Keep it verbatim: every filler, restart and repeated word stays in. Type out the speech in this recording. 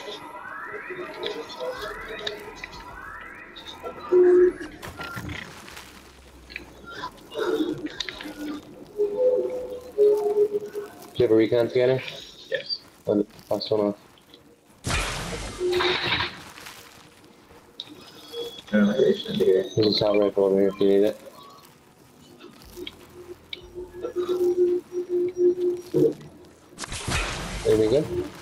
Do you have a recon scanner? Yes. On pass one off. Generation. Here, there's a assault rifle over here if you need it. Anything good?